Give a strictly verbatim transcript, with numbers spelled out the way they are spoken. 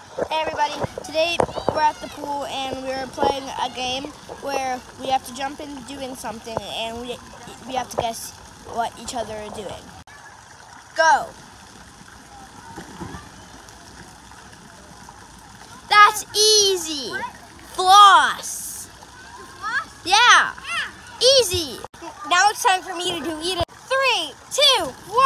Hey everybody, today we're at the pool and we're playing a game where we have to jump in doing something and we, we have to guess what each other are doing. Go! That's easy! What? Floss! Floss? Yeah! Yeah! Easy! Now it's time for me to do either. Three, two, one.